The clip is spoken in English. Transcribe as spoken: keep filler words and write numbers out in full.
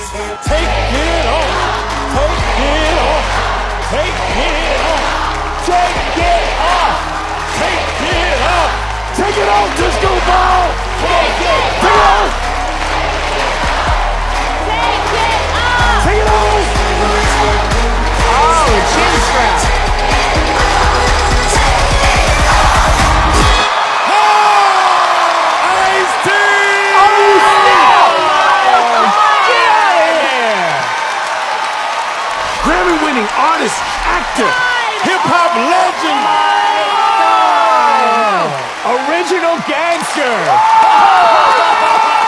Take it off. Take it off. Take it off. Take it off. Take it off. Take it off, disco ball. Take it off. Take it off. Take it off. Oh, chin strap. Grammy-winning artist, actor, hip-hop legend, Oh. original gangster.